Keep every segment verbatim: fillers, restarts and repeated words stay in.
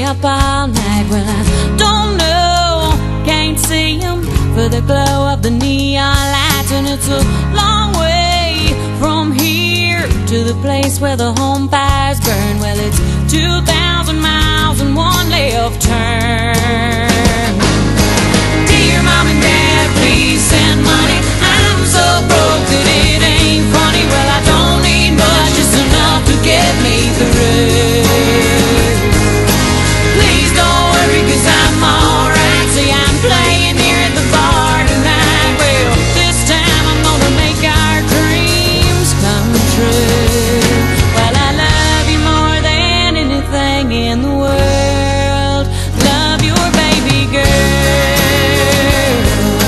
up all night. Well, I don't know, can't see them for the glow of the neon lights. And it's a long way from here to the place where the home fires burn. Well, it's two thousand miles and one left turn. Dear Mom and Dad, please send money. I'm so broke that it ain't funny. Well, I don't need much, just enough to get me through. Please don't worry, cause I'm alright. See, I'm playing here at the bar tonight. Well, this time I'm gonna make our dreams come true. Well, I love you more than anything in the world. Love your baby girl.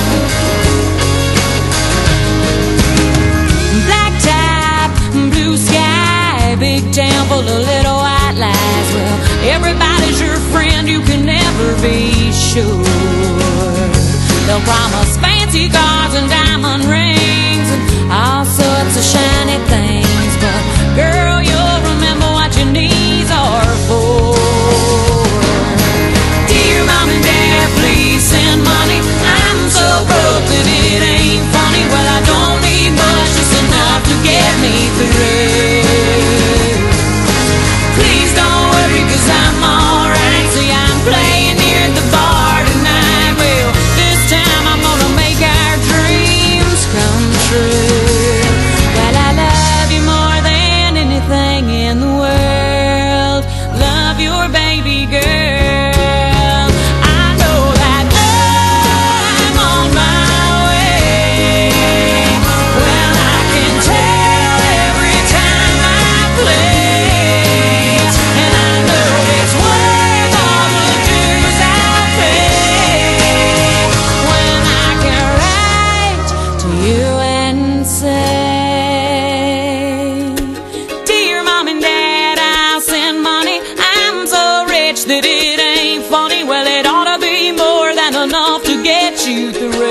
Black top, blue sky, big town full of little white lies. Well, everybody's your friend, you can never be sure. They'll promise fancy cars and diamond rings and all sorts of shiny things, but girl, you'll remember what your knees are for. Dear Mom and Dad, please send money. I'm so broke that it ain't funny. Well, I don't need much, just enough to get me through. Please don't worry, cause I'm alright. See, I'm playing here at the bar tonight. Well, this time I'm gonna make our dreams come true. Well, I love you more than anything in the world. Love your baby girl. I know that I'm on my way. Well, I can tell every time I play, and I know it's worth all the dues I'll pay when I can write to you and say, Dear Mom and Dad, I'll send money. I'm so rich that it ain't funny. Well, it ought to be more than enough to get you through.